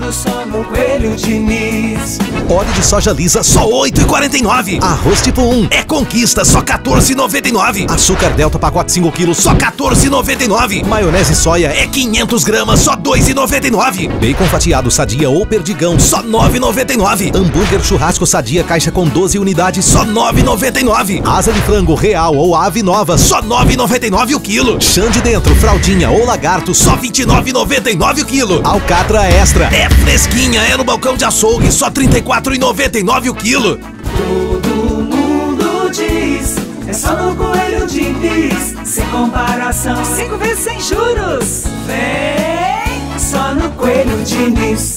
tudo só no Coelho Diniz. Óleo de soja lisa, só 8,49. Arroz tipo 1 é Conquista, só 14,99. Açúcar Delta, pacote 5 kg, só 14,99. Maionese soia é 500 gramas, só 2,99. Bacon fatiado Sadia ou Perdigão, só 9,99. Hambúrguer churrasco Sadia, caixa com 12 unidades, só 9,99. Asa de frango real ou ave nova, só 9,99 o quilo. Chã de dentro, fraldinha ou lagarto, só 29,99 o quilo. Alcatra extra é fresquinha, é no balcão de açougue, só 34,99 o quilo. Todo mundo diz, é só no Coelho Diniz. Sem comparação, 5 vezes sem juros. Vem só no Coelho Diniz.